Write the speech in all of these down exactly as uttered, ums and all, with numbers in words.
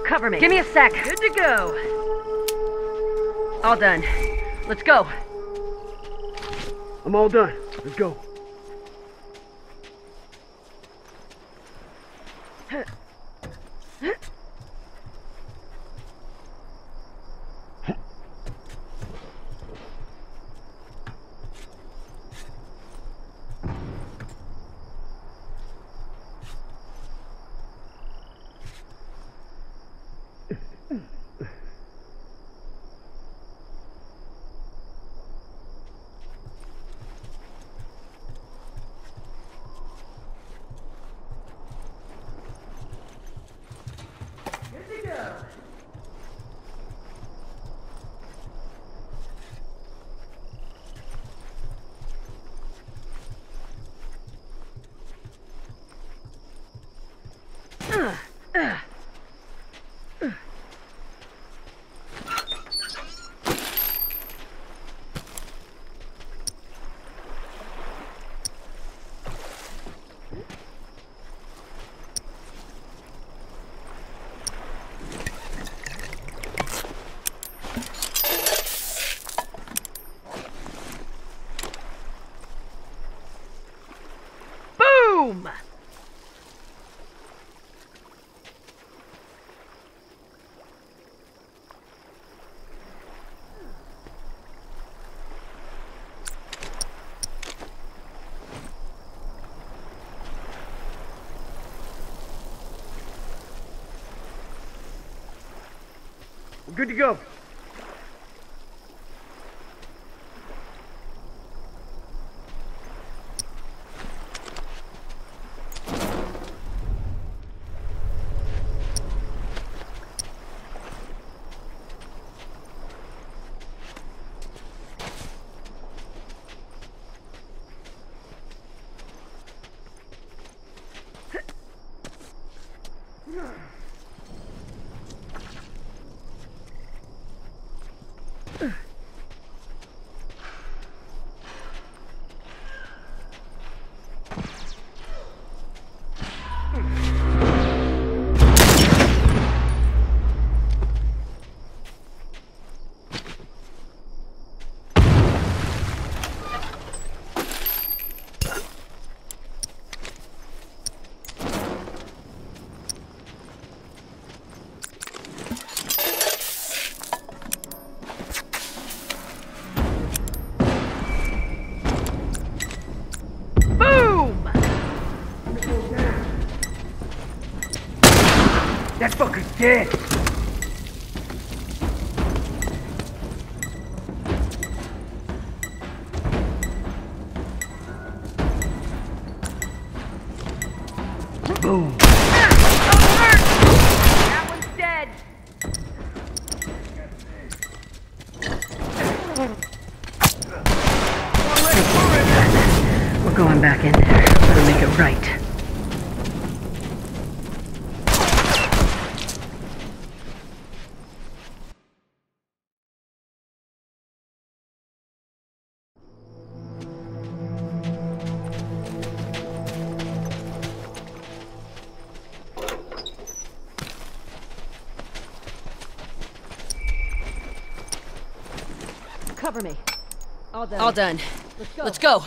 Cover me. Give me a sec. Good to go. All done. Let's go. I'm all done. Let's go. Boom! We're good to go. That fucker's dead! Boom! That one's dead! We're going back in there. Gotta make it right. Cover me. All done. All done. Let's go. Let's go.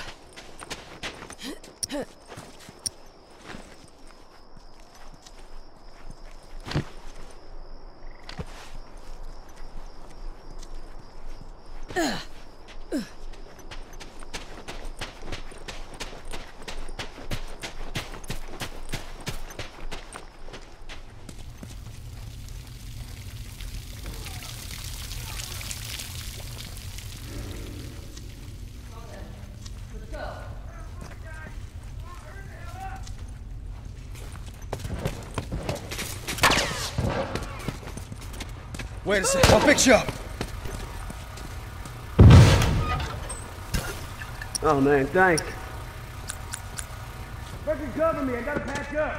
Wait a second, I'll fix you up. Oh man, thanks. Fucking cover me, I gotta patch up.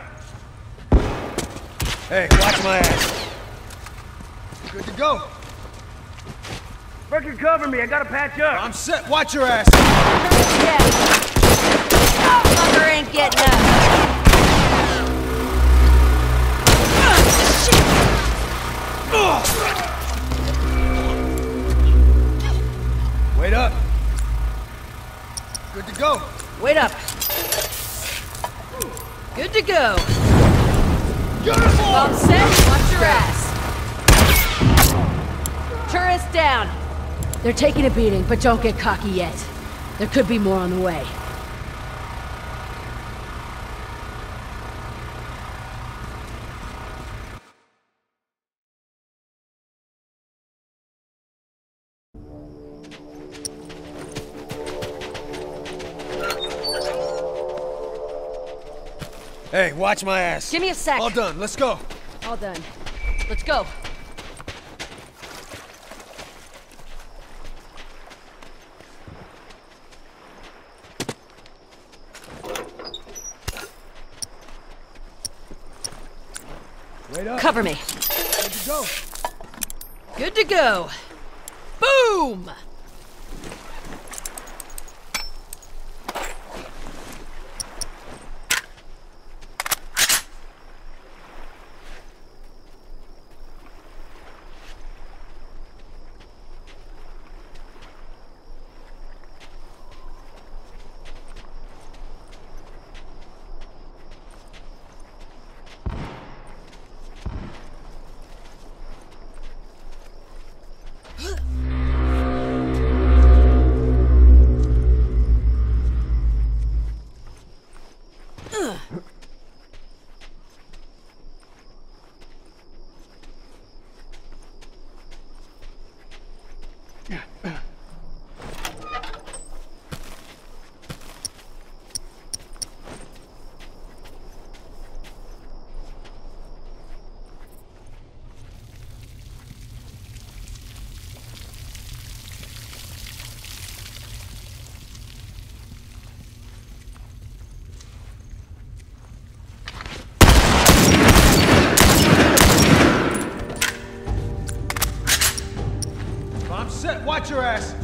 Hey, watch my ass. Good to go. Fucking cover me, I gotta patch up. I'm set, watch your ass. Yeah. Fucker ain't getting up. Shit. go. Wait up. Good to go. Uniform! All set, watch your ass. Tourists down. They're taking a beating, but don't get cocky yet. There could be more on the way. Hey, watch my ass. Give me a sec. All done, let's go. All done. Let's go. Wait up. Cover me. Good to go. Good to go. Boom! I'm set, watch your ass.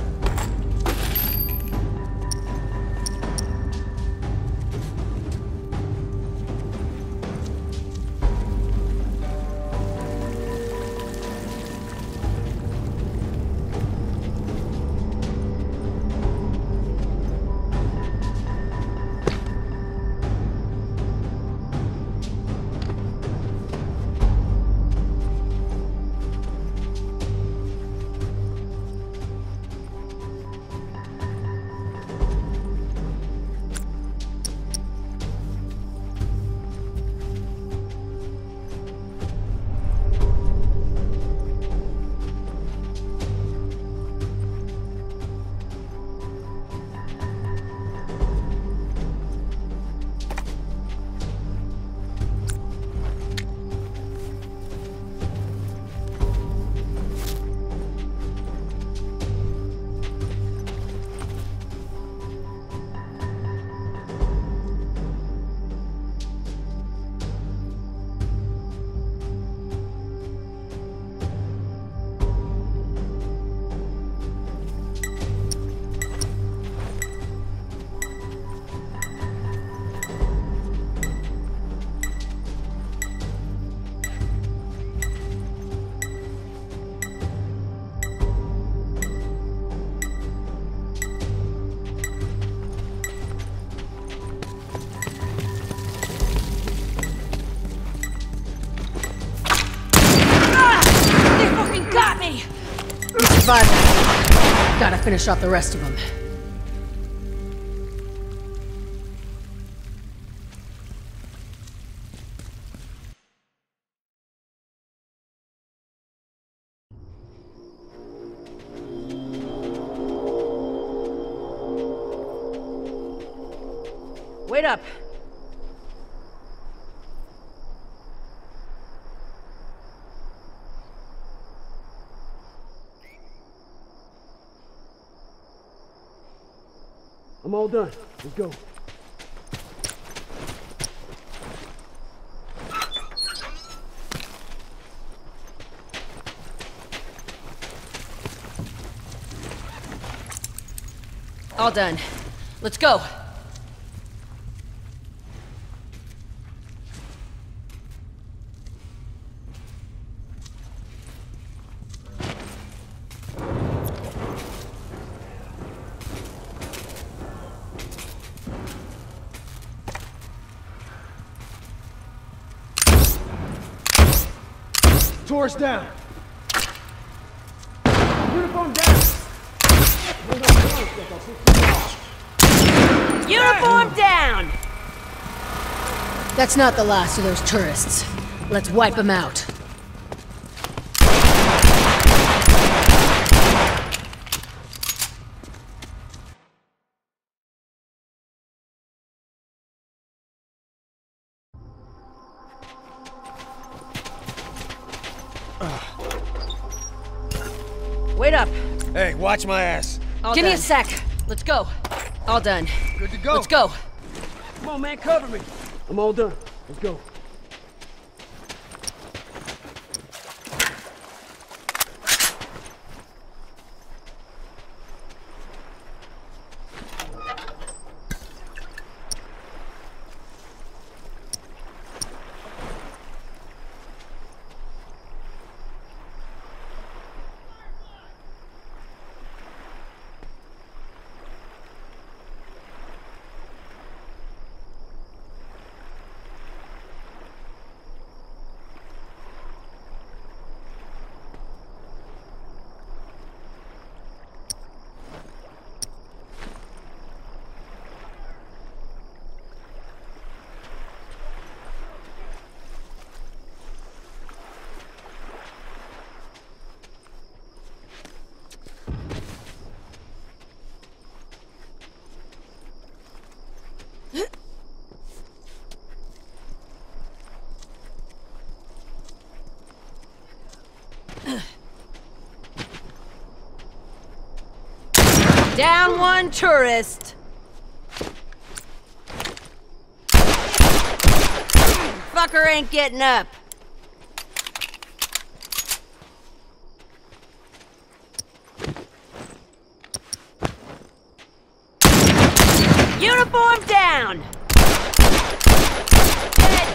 Gotta finish off the rest of them. Wait up. I'm all done. Let's go. All done. Let's go. tourist down. Uniform down! Uniform down! That's not the last of those tourists. Let's wipe them out. Wait up. Hey, watch my ass. All Give done. me a sec. Let's go. All done. Good to go. Let's go. Come on, man, cover me. I'm all done. Let's go. Down one tourist. Fucker ain't getting up. Uniform down. Dead.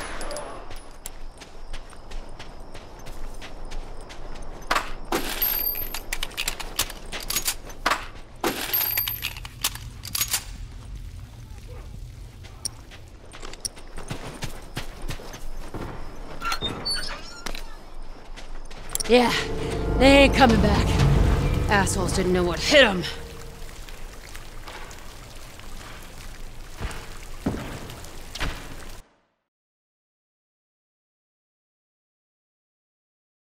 Yeah, they ain't coming back. Assholes didn't know what hit them.